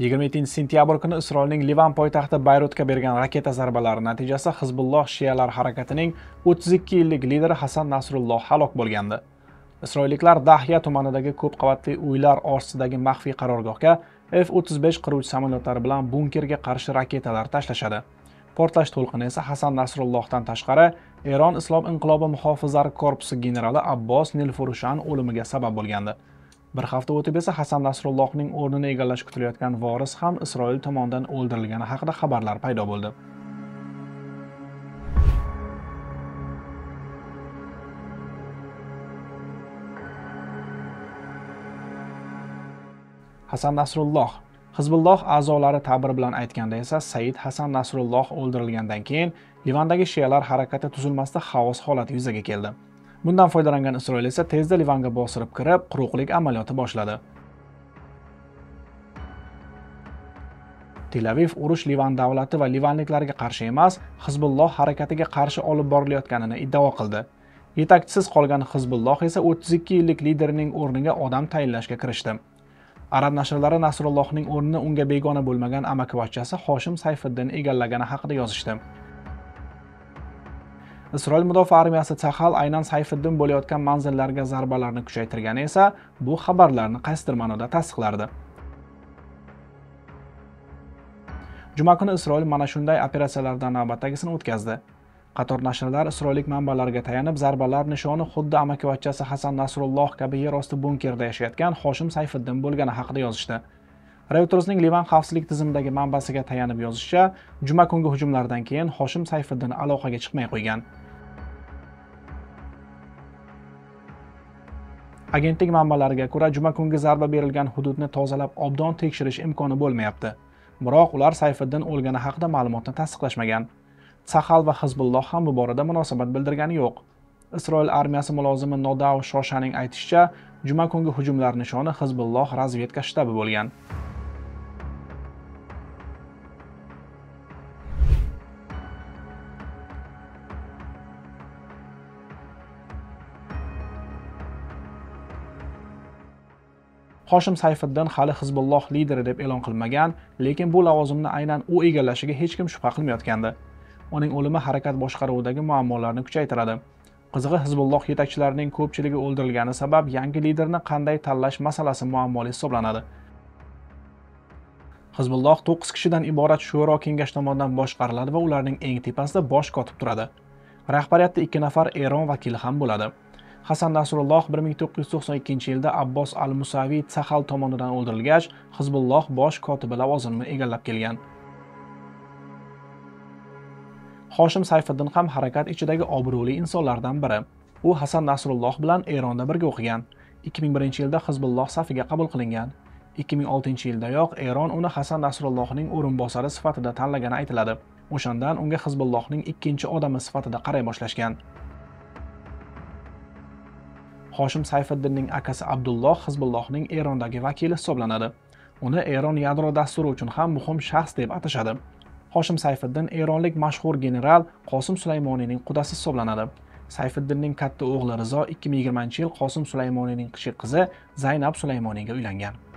27 sentyabr kuni Isroilning Livan poytaxti Bayrutga bergan raketa zarbalari natijasida Hizbulloh shiyalar harakatining 32 yillik lideri Hasan Nasrulloh halok bo'lgandi. Isroilliklar Dahya tumanidagi ko'p qavatli uylar ostidagi maxfiy qarorgohga F-35 qiruvchi samolyotlari bilan bunkerga qarshi raketalar tashlashadi. Portlash to'lqini esa Hasan Nasrullohdan tashqari Eron Islom inqilobi muhofizlari korpusi generali Abbos Nilfurushan o'limiga sabab bo'lgandi. Bir hafta o'tib esa Hasan Nasrullohning o'rnini egallash kutilayotgan voris ham Isroil tomonidan o'ldirilgani haqida xabarlar paydo bo'ldi. Hasan Nasrulloh Hizbulloh a'zolari ta'bir bilan aytganda esa Said Hasan Nasrulloh o'ldirilgandan keyin Livandagi shiyalar harakati tuzilmasida xaos holati yuzaga keldi. Bundan foydalangan Isroil esa tezda Livanga bosirib kirib, quruqlik amaliyoti boshladi. Tel Aviv urush Livan davlati va livanliklarga qarshi emas, Hizbulloh harakatiga qarshi olib borilayotganini iddao qildi. Yetakchisiz qolgan Hizbulloh esa 32 yillik liderining o'rniga odam tayinlashga kirishdi. Arab nashrlari Nasrullohning o'rnini unga begona bo'lmagan amakivachchasi Hoshim Sayfiddin egallagani haqida yozishdi. Isroil mudofaa armiyasi Tzahal aynan Sayfiddin bo'layotgan manzillarga zarbalarni kuchaytirgani esa bu xabarlarni qaysidir ma'noda tasdiqlardi. Juma kuni Isroil mana shunday operatsiyalardan navbatdagisini o'tkazdi. Qator nashrlar isroillik manbalarga tayanib, zarbalar nishoni xuddi amakivachchasi Hasan Nasrulloh kabi yer osti bunkerda yashayotgan Hoshim Sayfiddin bo'lgani haqida yozishdi. Reutersning Livan xavfsizlik tizimidagi manbasiga tayanib yozishicha, juma kungi hujumlardan keyin Hoshim Sayfiddin aloqaga chiqmay qo'ygan. Agentlik manbalariga ko'ra, juma kungi zarba berilgan hududni tozalab obdon tekshirish imkoni bo'lmayapti. Biroq ular Sayfiddin o'lgani haqida ma'lumotni tasdiqlashmagan. Tzahal va Hizbulloh ham bu borada munosabat bildirgani yo'q. Isroil armiyasi mulozimi Nodao Shoshaning aytishicha, juma kungi hujumlar nishoni Hizbulloh razvedka shtabi bo'lgan. Hoshim Sayfiddin hali Hizbulloh lideri deb e'lon qilmagan, lekin bu lavozimni aynan u egallashiga hech kim shubha qilmayotgandi. Uning o'limi harakat boshqaruvidagi muammolarni kuchaytiradi. Qizig'i, Hizbulloh yetakchilarining ko'pchiligi o'ldirilgani sabab yangi liderni qanday tanlash masalasi muammoli hisoblanadi. Hizbulloh 9 kishidan iborat shuro kengash tomonidan boshqariladi va ularning eng tepasida bosh kotib turadi. Rahbariyatda 2 nafar Eron vakili ham bo'ladi. Hasan Nasrulloh 1992-yilda Abbos al-Musaviy Tzahal tomonidan o'ldirilgach, Hizbulloh bosh kotibi lavozimini egallab kelgan. Hoshim Sayfiddin ham harakat ichidagi obro'li insonlardan biri. U Hasan Nasrulloh bilan Eronda birga o'qigan. 2001-yilda Hizbulloh safiga qabul qilingan. 2006-yildayoq Eron uni Hasan Nasrullohning o'rinbosari sifatida tanlagani aytiladi. O'shandan unga Hizbullohning ikkinchi odami sifatida qaray boshlashgan. Hoshim Sayfiddinning akasi Abdulloh Hizbullohning Erondagi vakili hisoblanadi. Uni Eron yadro dasturi uchun ham muhim shaxs deb atashadi. Hoshim Sayfiddin eronlik mashhur general Qosim Sulaymoniyning qudasi hisoblanadi. Sayfiddinning katta o'g'li Rizo 2020-yil Qosim Sulaymoniyning kichik qizi Zaynab Sulaymoniyga uylangan.